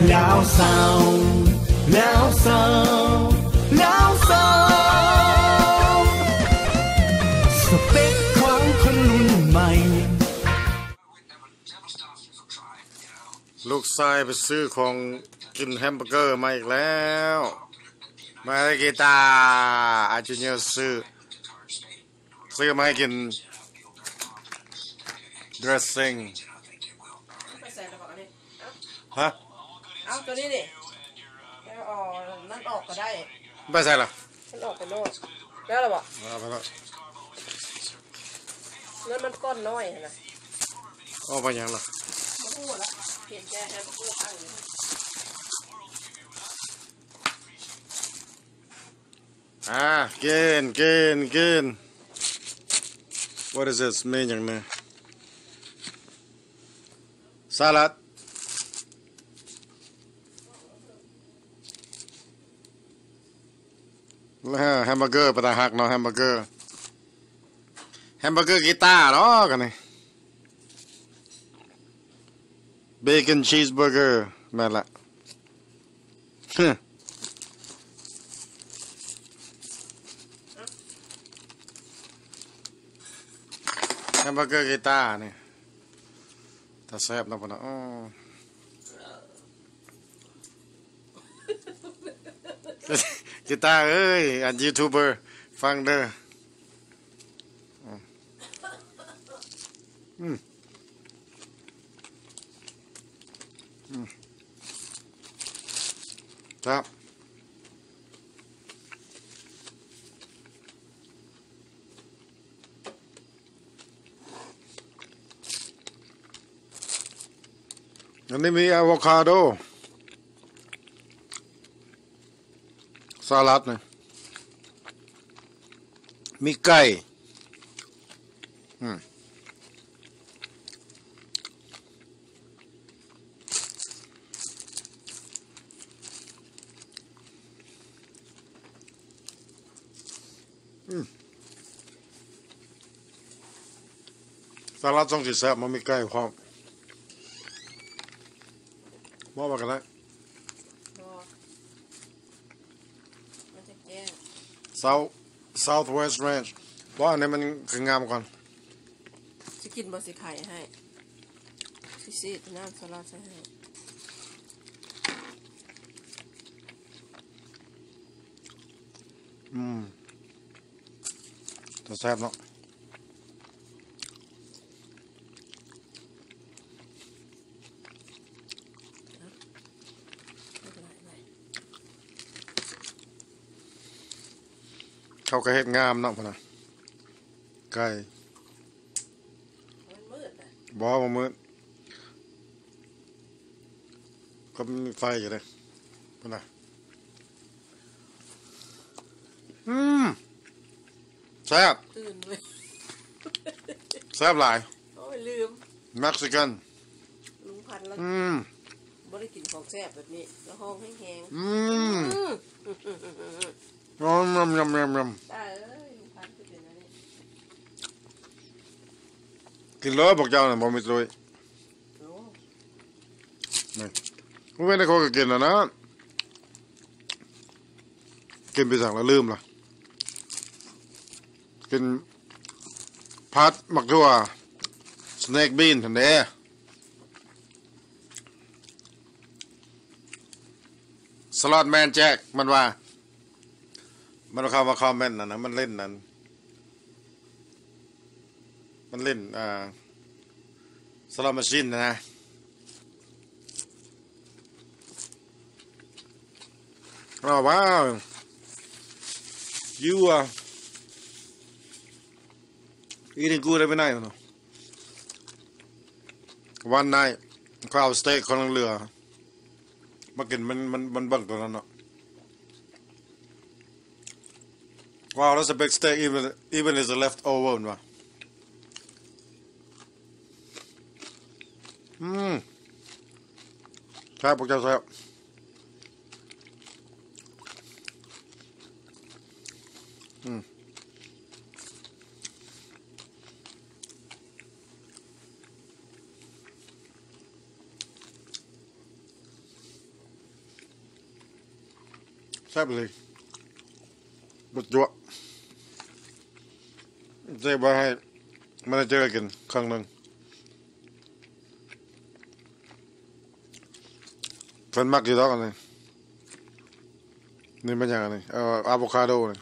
แล้วเศร้าแล้วเศร้าแล้วเศร้าสเปคของคนรุ่นใหม่ลูกชายไปซื้อของกินแฮมเบอร์เกอร์มาอีกแล้วมาให้กีตาร์อาจูเนียร์ซื้อมาให้กิน dressing ไปใส่ระเบิดนี่ฮะเอาตัวนี้ดิแล้วออกนั่นออกก็ได้ไม่ใช่หรอมันออกไปโน่นแล้วหรอบอกเอาไปแล้วเงินมันก้อนน้อยนะเอาไปยังหรอมาพูดละเห็นแกแฮมพูดข้างนี้กิน what is this มีอย่างนี้สลัดแฮมเบอร์เกอร์ปะตาหักเนาะแฮมเบอร์เกอร์กีตาร์เนาะกันนี่เบคอนชีสเบอร์เกอร์แม่นละแฮมเบอร์เกอร์กีตาร์นี่ถ้าแซ่บนะพ่อนะกีตาร์เอ้ยอันยูทูบเบอร์ฟังเด้อครับอันนี้มีอะโวคาโดสลัดนะมีไก่สลัดต้องสิแซ่บมันมีไก่ความว่ากันนะมันจะแก้ Southwest Ranch ว่าอันนี้มันคืองามก่อนจะกินบะสิไข่ให้ซีดน้ำสลัดใส่ให้จะแซ่บเนาะเขาก็เฮ็ดงามเนาะพ่อนะไก่บ่มามืดก็มีไฟอยู่เลยพ่อนะแซ่บตื่นเลยแซ่บหลายโอ้ยลืมเม็กซิกันลุงพันแล้วบ่ได้กินของแซ่บแบบนี้แล้วห้องแห้งยำได้เอ้ยลุงพันเป็นอะไรกินเลยบอกเจ้าน่ะบ่มีเลยนี่กูไม่ได้เขาก็กินแล้วนะกินไปสั่งแล้วลืมล่ะกินพัดหมักทั่วสแน็คบีนทันเด้สล็อตแมนแจ็คมันว่ามันเข้ามาคอมเมนต์นะมันเล่นนั่นมันเล่นสล็อตแมชชีนนะว้าว you eating good every night เนาะวันไหนเขาเอาสเต็กคนละเรือมากินมันเบิ่งตัวนั้นเนาะ Wow, that's a big steak even as a leftover ว่ะครับพวกเจ้าครับซ่บเลยบุดยั่วเจ๊บอกให้มันจะเจอกันครั้งหนึ่งคนมักกี่ดอกกันเลยนี่เป็นยังไงนี่อะโวคาโดนี่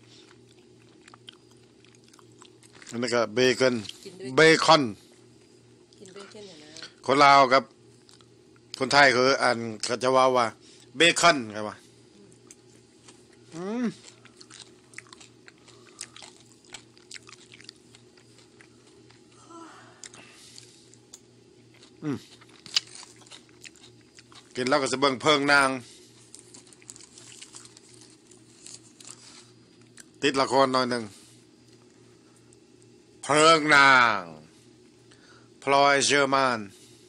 อันนี้ก็เบคอนเบคอนกินเบคอนเนี่ยนะคนลาวกับคนไทยคืออ่านเขาจะว่าเบคอนไงวะกินแล้วก็จะเบิ่งเพิงนางติดละครหน่อยหนึ่งเพิงนางพลอยเชอร์มาน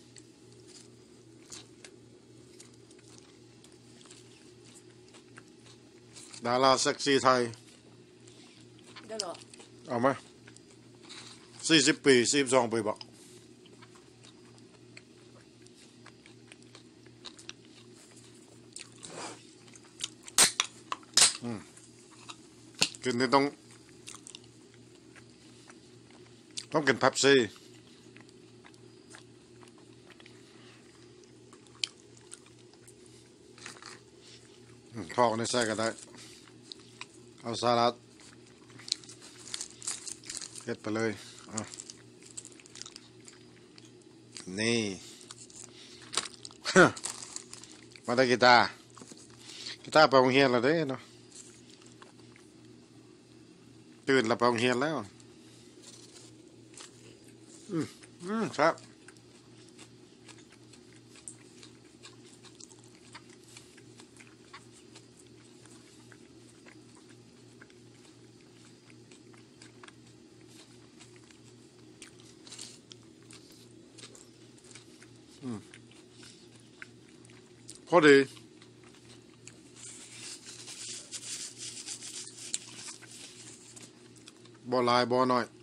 ดาราเซ็กซี่ไทยได้หรอเอาไหม40 ปี42 ปีบอกกินที่ต้องกินเป๊ปซี่ทอดในไส้ก็ได้เอาสลัดเก็ดไปเลยนี่ มาได้กีตาร์ไปโรงเรียนแล้วเด้เนาะตื่นแล้วไปโรงเรียนแล้วครับพอดีบ่หลายบ่น้อย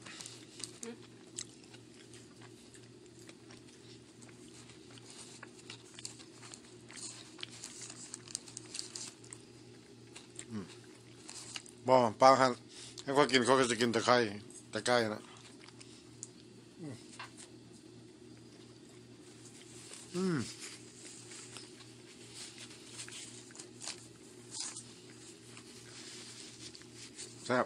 บ่ปลาหันให้เขากินเขาก็จะกินตะไคร้ตะไคร้นะแซ่บ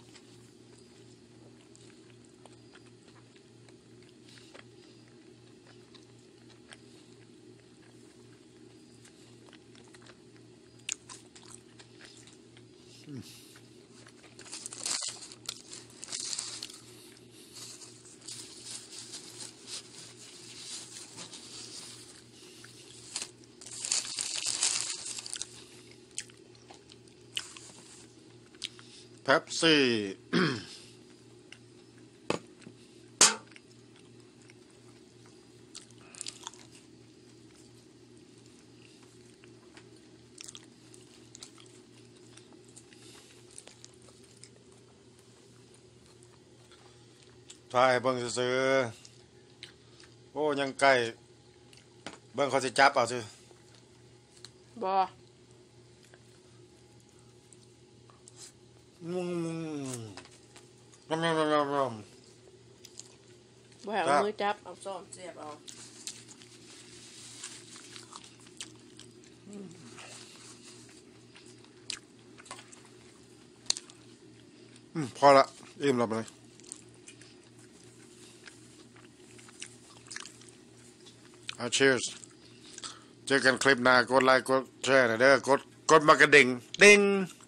เป๊ปซี่ถ่ายเบิ่งซื้อโอ้ยังไก่เบิ่งเขาจะจับเอาซื้อบ่บ่เอามือจับเอาซ้อมเสียบเอาพอละอิ่มแล้วไปเลยcheers เจอกันคลิปหน้ากดไลค์กดแชร์หน่อยเด้อกดมากระดิ่ง